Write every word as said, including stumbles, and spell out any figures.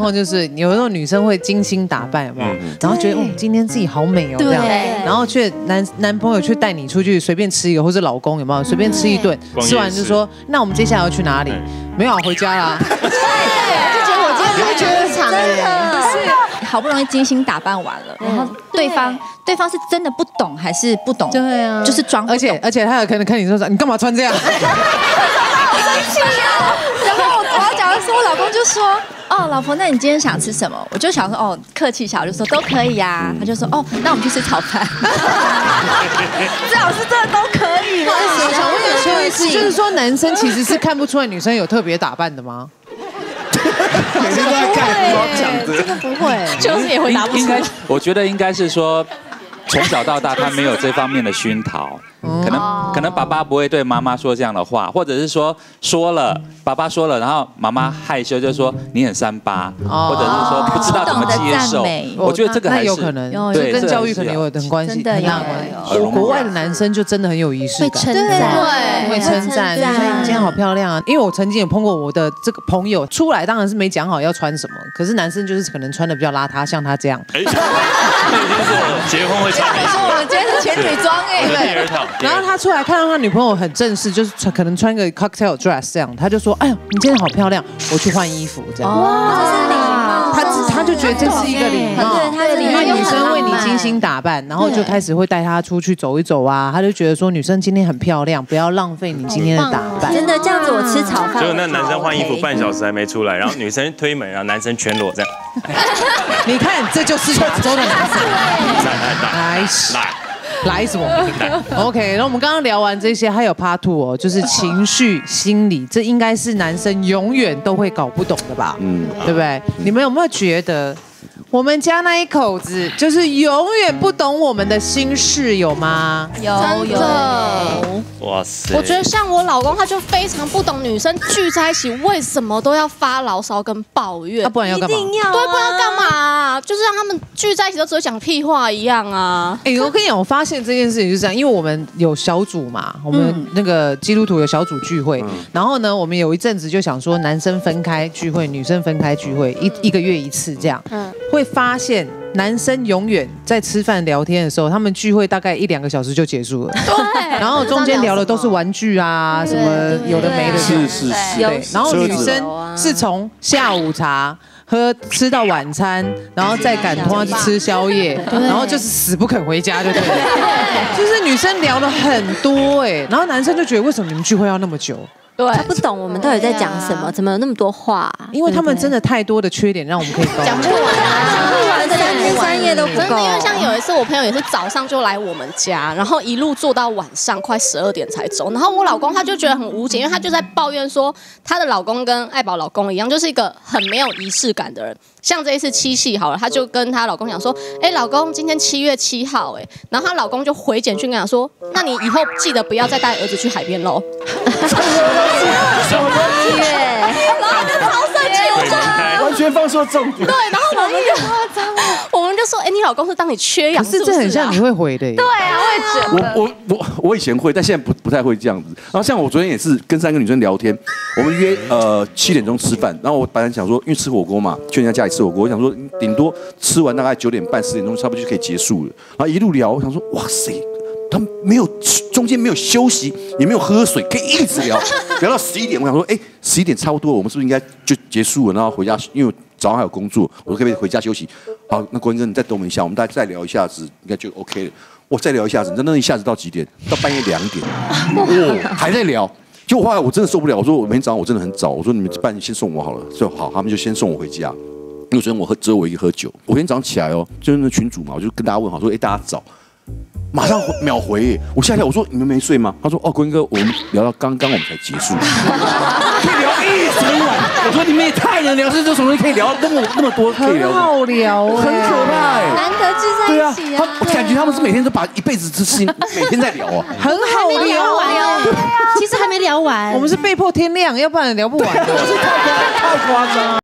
况就是，有的时候女生会精心打扮，有没有？然后觉得哦，今天自己好美哦，这样，然后却男男朋友却带你出去随便吃一个，或者老公有没有随便吃一顿，吃完就说，那我们接下来要去哪里？没有，回家啦。 对，就觉得我今天太缺场了，是好不容易精心打扮完了，然后对方对方是真的不懂还是不懂？ 对啊， 就是装不懂， 而且而且他有可能看你说你干嘛穿这样？ 生气啊！然后我要讲的是，我老公就说：“哦，老婆，那你今天想吃什么？”我就想说：“哦，客气一下，我就说都可以呀、啊。”他就说：“哦，那我们去吃炒饭。”最好是真的都可以吗？ 我想问有邱医师，就是说男生其实是看不出来女生有特别打扮的吗？ 每天都在看，我讲的， 真的不会， 就是也会答不出来。 我觉得应该是说，从小到大他没有这方面的熏陶。可能可能爸爸不会对妈妈说这样的话，或者是说说了，爸爸说了，然后妈妈害羞就说你很三八，或者是说不知道怎么接受。我觉得这个还是有可能， 对， 跟教育可能有很关系， 真的很大关系。国外的男生就真的很有仪式感， 会称赞， 会称赞，说你今天好漂亮啊。因为我曾经有碰过我的这个朋友出来，当然是没讲好要穿什么，可是男生就是可能穿的比较邋遢，像他这样。哎， 那已经是我结婚会穿的。 说我们今天是前女装哎， 对。然后他出来看到他女朋友很正式，就是穿可能穿个 cocktail dress 这样，他就说：“哎呦，你今天好漂亮，我去换衣服。”这样。 哇，这是礼貌。 他他就觉得这是一个礼貌， 对，他的礼因貌。 为女生为你精心打扮，然后就开始会带她出去走一走啊。他就觉得说女生今天很漂亮，不要浪费你今天的打扮。 真的这样子，我吃炒饭。 结果那男生换衣服半小时还没出来，然后女生推门，然后男生全裸这样。 你看，这就是亚洲的男生。 来来。 来什么 ？OK， 那我们刚刚聊完这些，还有 Part Two 哦，就是情绪心理，这应该是男生永远都会搞不懂的吧？嗯，对不对？你们有没有觉得我们家那一口子就是永远不懂我们的心事，有吗？ 有有。 哇塞！ 我觉得像我老公，他就非常不懂女生聚在一起为什么都要发牢骚跟抱怨， 啊、不然要干嘛？ 一定要、啊、 对，不然要干嘛、啊？就是让他们聚在一起都只会讲屁话一样啊！ 哎、欸，我跟你讲，我发现这件事情就是这样，因为我们有小组嘛，我们那个基督徒有小组聚会，嗯、然后呢，我们有一阵子就想说，男生分开聚会，女生分开聚会，一一个月一次这样，嗯，会发现。男生永远在吃饭聊天的时候，他们聚会大概一两个小时就结束了。 对， 然后中间聊的都是玩具啊，什么有的没的。 是是是。 对，然后女生是从下午茶喝吃到晚餐，然后再赶通去吃宵夜，然后就是死不肯回家，就对了。就是女生聊了很多哎，然后男生就觉得为什么你们聚会要那么久？ 他不懂我们到底在讲什么，怎么有那么多话？ 因为他们真的太多的缺点，让我们可以讲不完啊， 讲不完，三天三夜都不够。 真的，因为像有一次，我朋友也是早上就来我们家，然后一路坐到晚上快十二点才走。然后我老公他就觉得很无解，因为他就在抱怨说，她的老公跟爱宝老公一样，就是一个很没有仪式感的人。像这一次七夕好了，她就跟她老公讲说，哎、欸，老公，今天七月七号，哎，然后她老公就回简讯跟她说，那你以后记得不要再带儿子去海边喽。 什么东西耶？ 然后就超生气，我说完全放错重点。 对，然后我们就我们就说，哎、欸，你老公是当你缺氧， 可是这很像你会回的耶。 对啊，我也觉得。 我我我我以前会，但现在不不太会这样子。然后像我昨天也是跟三个女生聊天，我们约呃七点钟吃饭，然后我本来想说，因为吃火锅嘛，去人家家里吃火锅，我想说顶多吃完大概九点半十点钟差不多就可以结束了。然后一路聊，我想说，哇塞。他们没有中间没有休息，也没有喝水，可以一直聊聊到十一点。我想说，哎，十一点差不多，我们是不是应该就结束了，然后回家？因为我早上还有工作，我说可不可以回家休息？好，那国文哥你再等我们一下，我们大家再聊一下子，应该就 OK 了。我再聊一下子，真的一下子到几点？到半夜两点，哦，还在聊。结果后来我真的受不了，我说我明天早上我真的很早，我说你们半夜先送我好了，说好，他们就先送我回家。因为昨天我喝只有我一个喝酒，我今天早上起来哦，就是那群主嘛，我就跟大家问好说，哎，大家早。马上秒回耶！我吓一跳，我说你们没睡吗？他说哦，国英哥，我们聊到刚刚我们才结束，可以聊一整晚。我说你们也太能聊，这这什么东西可以聊那么那么多可以聊， 很好聊， 很可怕哎， 难得聚在一起啊！ 我感觉他们是每天都把一辈子之事情每天在聊啊， 很好聊啊。 其实还没聊完， 我们是被迫天亮，要不然聊不完的。 太夸张。